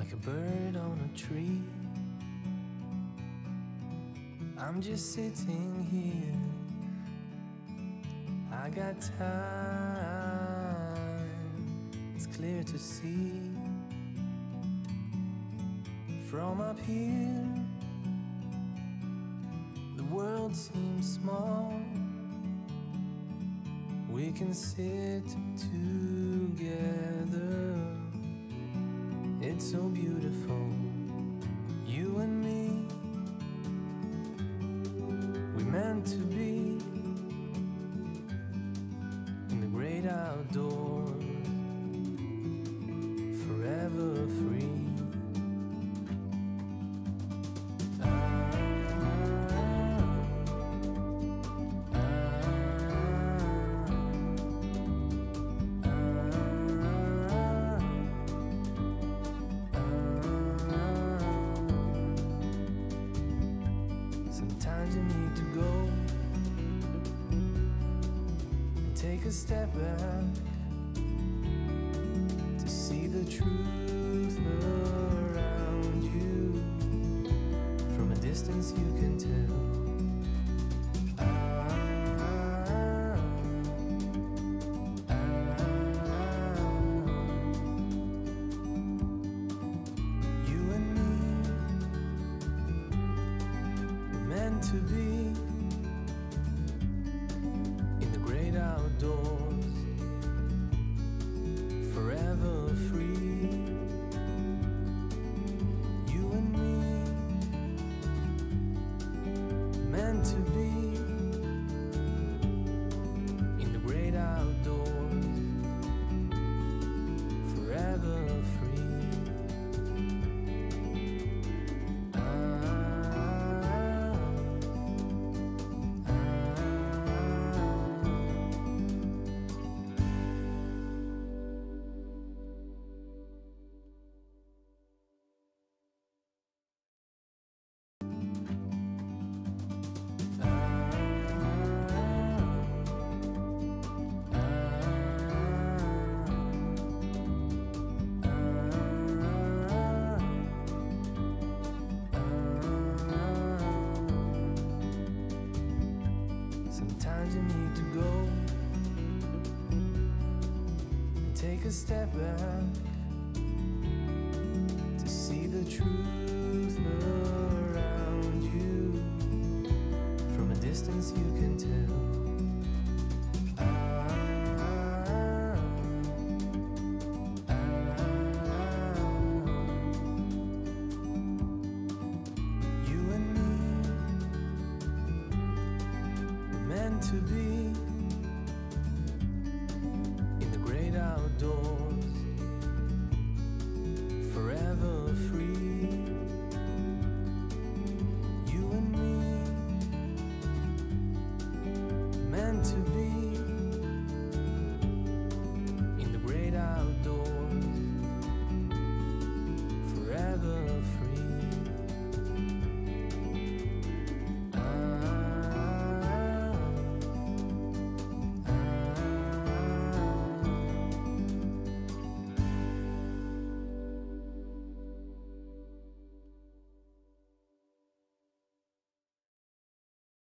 like a bird on a tree. I'm just sitting here, I got time, it's clear to see. From up here, the world seems small. We can sit together, it's so beautiful, you and me. We meant to be in the great outdoors, forever free. Sometimes you need to go and take a step back to see the truth around you. From a distance you can tell. You and me, we're meant to be in the great outdoors, forever free. You and me, meant to be in the great outdoors, forever free. Sometimes you need to go and take a step back to see the truth around you. From a distance you can tell. You and me, meant to be in the great outdoors, forever free. You and me, meant to be